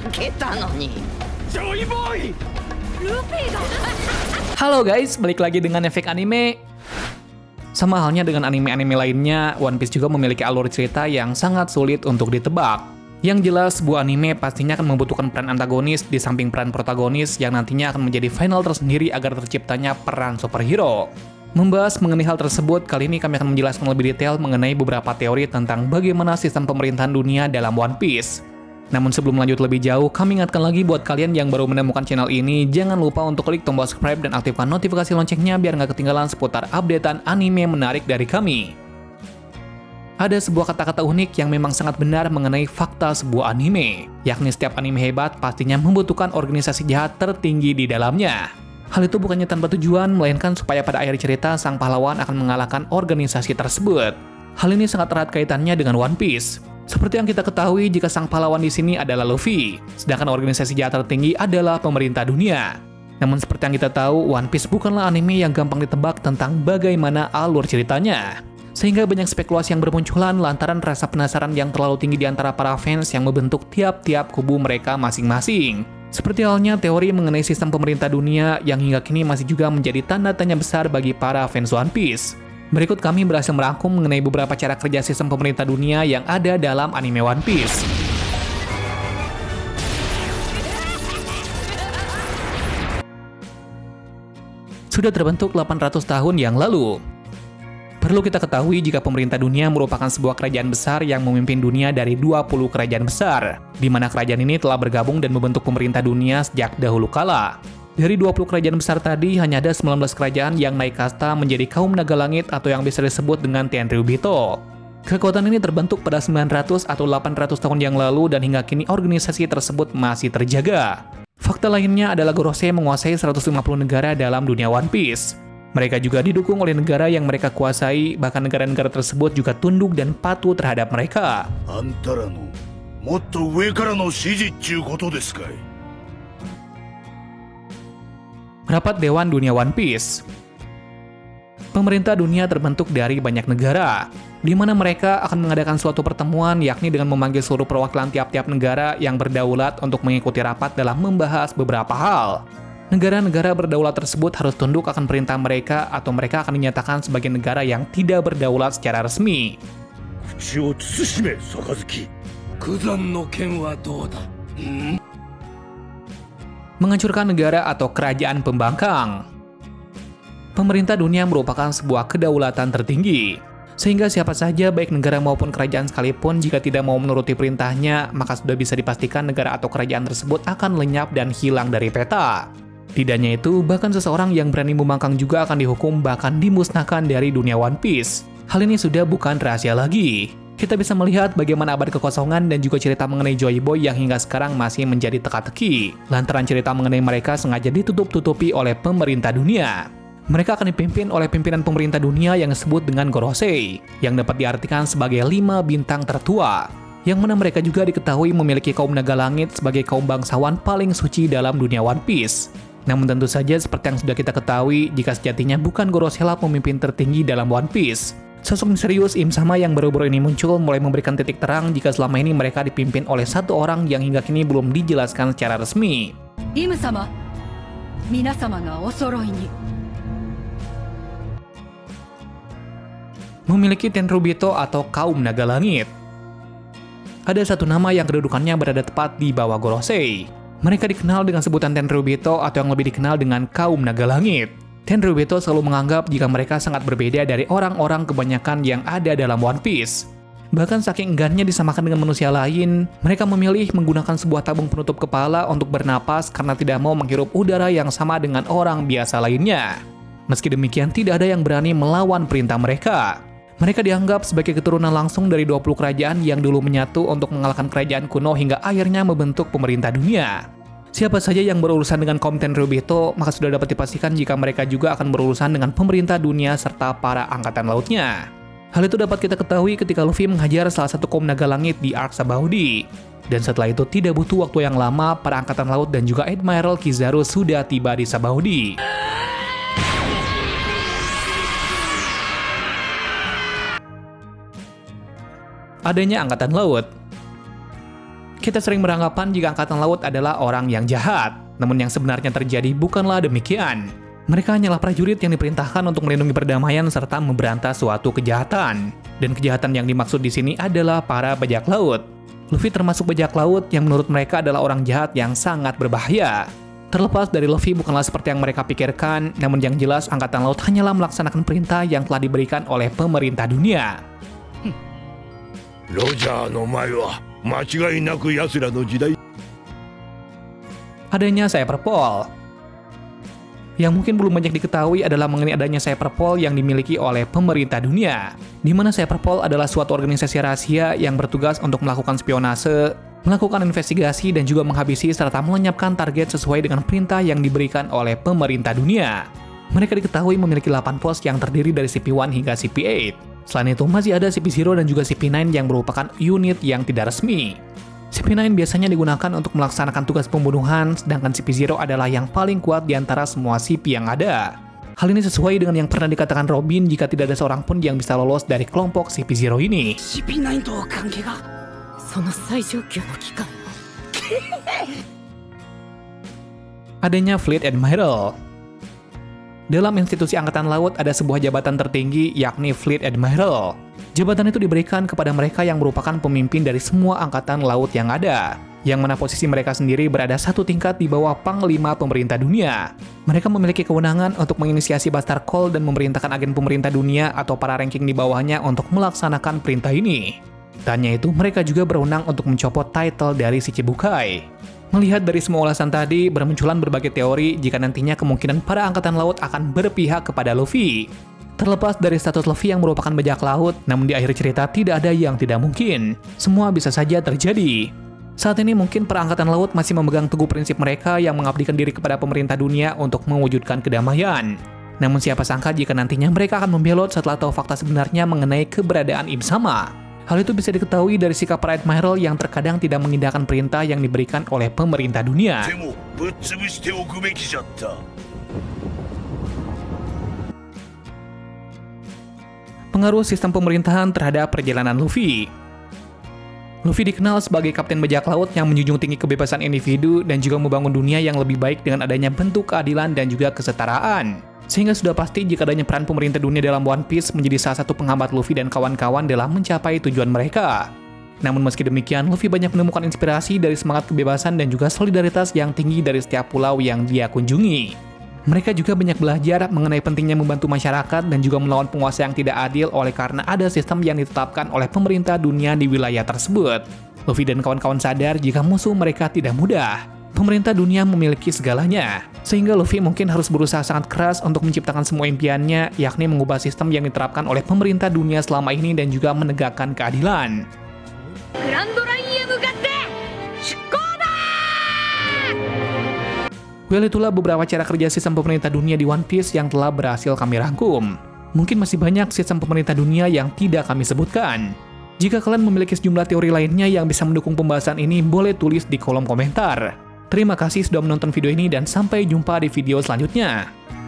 けたのに。ジョイボーイ。 ルフィが。 Halo guys, balik lagi dengan efek anime. Sama halnya dengan anime-anime lainnya, One Piece juga memiliki alur cerita yang sangat sulit untuk ditebak. Yang jelas, sebuah anime pastinya akan membutuhkan peran antagonis di samping peran protagonis yang nantinya akan menjadi final tersendiri agar terciptanya peran superhero. Membahas mengenai hal tersebut, kali ini kami akan menjelaskan lebih detail mengenai beberapa teori tentang bagaimana sistem pemerintahan dunia dalam One Piece. Namun sebelum lanjut lebih jauh, kami ingatkan lagi buat kalian yang baru menemukan channel ini, jangan lupa untuk klik tombol subscribe dan aktifkan notifikasi loncengnya biar nggak ketinggalan seputar updatean anime menarik dari kami. Ada sebuah kata-kata unik yang memang sangat benar mengenai fakta sebuah anime, yakni setiap anime hebat pastinya membutuhkan organisasi jahat tertinggi di dalamnya. Hal itu bukannya tanpa tujuan, melainkan supaya pada akhir cerita sang pahlawan akan mengalahkan organisasi tersebut. Hal ini sangat erat kaitannya dengan One Piece. Seperti yang kita ketahui, jika sang pahlawan di sini adalah Luffy, sedangkan organisasi jahat tertinggi adalah pemerintah dunia. Namun seperti yang kita tahu, One Piece bukanlah anime yang gampang ditebak tentang bagaimana alur ceritanya. Sehingga banyak spekulasi yang bermunculan lantaran rasa penasaran yang terlalu tinggi di antara para fans yang membentuk tiap-tiap kubu mereka masing-masing. Seperti halnya teori mengenai sistem pemerintah dunia yang hingga kini masih juga menjadi tanda tanya besar bagi para fans One Piece. Berikut kami berhasil merangkum mengenai beberapa cara kerja sistem pemerintah dunia yang ada dalam anime One Piece. Sudah terbentuk 800 tahun yang lalu. Perlu kita ketahui jika pemerintah dunia merupakan sebuah kerajaan besar yang memimpin dunia dari 20 kerajaan besar, di mana kerajaan ini telah bergabung dan membentuk pemerintah dunia sejak dahulu kala. Dari 20 kerajaan besar tadi, hanya ada 19 kerajaan yang naik kasta menjadi kaum naga langit atau yang bisa disebut dengan Tenryubito. Kekuatan ini terbentuk pada 900 atau 800 tahun yang lalu dan hingga kini organisasi tersebut masih terjaga. Fakta lainnya adalah Gorosei menguasai 150 negara dalam dunia One Piece. Mereka juga didukung oleh negara yang mereka kuasai, bahkan negara-negara tersebut juga tunduk dan patuh terhadap mereka. Antara no, motto ue kara no shiji chuu koto desu kai? Rapat Dewan Dunia One Piece. Pemerintah dunia terbentuk dari banyak negara, di mana mereka akan mengadakan suatu pertemuan yakni dengan memanggil seluruh perwakilan tiap-tiap negara yang berdaulat untuk mengikuti rapat dalam membahas beberapa hal. Negara-negara berdaulat tersebut harus tunduk akan perintah mereka atau mereka akan dinyatakan sebagai negara yang tidak berdaulat secara resmi. Kuchi wo tsushime, Sakazuki. Kuzan no ken wa dou da? Menghancurkan negara atau kerajaan pembangkang. Pemerintah dunia merupakan sebuah kedaulatan tertinggi, sehingga siapa saja baik negara maupun kerajaan sekalipun jika tidak mau menuruti perintahnya, maka sudah bisa dipastikan negara atau kerajaan tersebut akan lenyap dan hilang dari peta. Tidak hanya itu, bahkan seseorang yang berani membangkang juga akan dihukum bahkan dimusnahkan dari dunia One Piece. Hal ini sudah bukan rahasia lagi. Kita bisa melihat bagaimana abad kekosongan dan juga cerita mengenai Joy Boy yang hingga sekarang masih menjadi teka-teki, lantaran cerita mengenai mereka sengaja ditutup-tutupi oleh pemerintah dunia. Mereka akan dipimpin oleh pimpinan pemerintah dunia yang disebut dengan Gorosei, yang dapat diartikan sebagai 5 bintang tertua, yang mana mereka juga diketahui memiliki kaum naga langit sebagai kaum bangsawan paling suci dalam dunia One Piece. Namun tentu saja seperti yang sudah kita ketahui, jika sejatinya bukan Gorosei lah pemimpin tertinggi dalam One Piece. Sosok misterius Im Sama yang baru-baru ini muncul mulai memberikan titik terang jika selama ini mereka dipimpin oleh satu orang yang hingga kini belum dijelaskan secara resmi. Im Sama, minasama ga osoroi ni. Memiliki Tenryubito atau kaum naga langit. Ada satu nama yang kedudukannya berada tepat di bawah Gorosei. Mereka dikenal dengan sebutan Tenryubito atau yang lebih dikenal dengan kaum naga langit. Tenryubito selalu menganggap jika mereka sangat berbeda dari orang-orang kebanyakan yang ada dalam One Piece. Bahkan saking enggannya disamakan dengan manusia lain, mereka memilih menggunakan sebuah tabung penutup kepala untuk bernapas karena tidak mau menghirup udara yang sama dengan orang biasa lainnya. Meski demikian, tidak ada yang berani melawan perintah mereka. Mereka dianggap sebagai keturunan langsung dari 20 kerajaan yang dulu menyatu untuk mengalahkan kerajaan kuno hingga akhirnya membentuk pemerintah dunia. Siapa saja yang berurusan dengan kaum Tenryubito, maka sudah dapat dipastikan jika mereka juga akan berurusan dengan pemerintah dunia serta para angkatan lautnya. Hal itu dapat kita ketahui ketika Luffy menghajar salah satu kaum naga langit di Arc Sabaody. Dan setelah itu tidak butuh waktu yang lama, para angkatan laut dan juga Admiral Kizaru sudah tiba di Sabaody. Adanya angkatan laut. Kita sering beranggapan jika angkatan laut adalah orang yang jahat. Namun yang sebenarnya terjadi bukanlah demikian. Mereka hanyalah prajurit yang diperintahkan untuk melindungi perdamaian serta memberantas suatu kejahatan. Dan kejahatan yang dimaksud di sini adalah para bajak laut. Luffy termasuk bajak laut yang menurut mereka adalah orang jahat yang sangat berbahaya. Terlepas dari Luffy bukanlah seperti yang mereka pikirkan, namun yang jelas angkatan laut hanyalah melaksanakan perintah yang telah diberikan oleh pemerintah dunia. ロジャーの前は間違いなく奴らの時代。 Adanya Cyberpol. Yang mungkin belum banyak diketahui adalah mengenai adanya Cyberpol yang dimiliki oleh pemerintah dunia, di mana Cyberpol adalah suatu organisasi rahasia yang bertugas untuk melakukan spionase, melakukan investigasi, dan juga menghabisi serta melenyapkan target sesuai dengan perintah yang diberikan oleh pemerintah dunia. Mereka diketahui memiliki 8 pos yang terdiri dari CP1 hingga CP8. Selain itu, masih ada CP0 dan juga CP9 yang merupakan unit yang tidak resmi. CP9 biasanya digunakan untuk melaksanakan tugas pembunuhan, sedangkan CP0 adalah yang paling kuat di antara semua CP yang ada. Hal ini sesuai dengan yang pernah dikatakan Robin jika tidak ada seorang pun yang bisa lolos dari kelompok CP0 ini. CP9 と関係がその最上級の機関 Adanya Fleet Admiral. Dalam institusi angkatan laut ada sebuah jabatan tertinggi yakni Fleet Admiral. Jabatan itu diberikan kepada mereka yang merupakan pemimpin dari semua angkatan laut yang ada, yang mana posisi mereka sendiri berada satu tingkat di bawah Panglima Pemerintah Dunia. Mereka memiliki kewenangan untuk menginisiasi Buster Call dan memerintahkan agen pemerintah dunia atau para ranking di bawahnya untuk melaksanakan perintah ini. Tanya itu, mereka juga berwenang untuk mencopot title dari si Chibukai. Melihat dari semua ulasan tadi, bermunculan berbagai teori jika nantinya kemungkinan para angkatan laut akan berpihak kepada Luffy. Terlepas dari status Luffy yang merupakan bajak laut, namun di akhir cerita tidak ada yang tidak mungkin. Semua bisa saja terjadi. Saat ini mungkin para angkatan laut masih memegang teguh prinsip mereka yang mengabdikan diri kepada pemerintah dunia untuk mewujudkan kedamaian. Namun siapa sangka jika nantinya mereka akan membelot setelah tahu fakta sebenarnya mengenai keberadaan Im Sama. Hal itu bisa diketahui dari sikap para Admiral yang terkadang tidak mengindahkan perintah yang diberikan oleh pemerintah dunia. でもぶっ潰しておくべきじゃった。 Pengaruh sistem pemerintahan terhadap perjalanan Luffy. Luffy dikenal sebagai kapten bajak laut yang menjunjung tinggi kebebasan individu dan juga membangun dunia yang lebih baik dengan adanya bentuk keadilan dan juga kesetaraan. Sehingga sudah pasti jika adanya peran pemerintah dunia dalam One Piece menjadi salah satu penghambat Luffy dan kawan-kawan dalam mencapai tujuan mereka. Namun meski demikian, Luffy banyak menemukan inspirasi dari semangat kebebasan dan juga solidaritas yang tinggi dari setiap pulau yang dia kunjungi. Mereka juga banyak belajar mengenai pentingnya membantu masyarakat dan juga melawan penguasa yang tidak adil oleh karena ada sistem yang ditetapkan oleh pemerintah dunia di wilayah tersebut. Luffy dan kawan-kawan sadar jika musuh mereka tidak mudah. Pemerintah dunia memiliki segalanya, sehingga Luffy mungkin harus berusaha sangat keras untuk menciptakan semua impiannya, yakni mengubah sistem yang diterapkan oleh pemerintah dunia selama ini dan juga menegakkan keadilan. グランドラインへ向かって出航だ Well, itulah beberapa cara kerja sistem pemerintah dunia di One Piece yang telah berhasil kami rangkum. Mungkin masih banyak sistem pemerintah dunia yang tidak kami sebutkan. Jika kalian memiliki sejumlah teori lainnya yang bisa mendukung pembahasan ini, boleh tulis di kolom komentar. Terima kasih sudah menonton video ini dan sampai jumpa di video selanjutnya.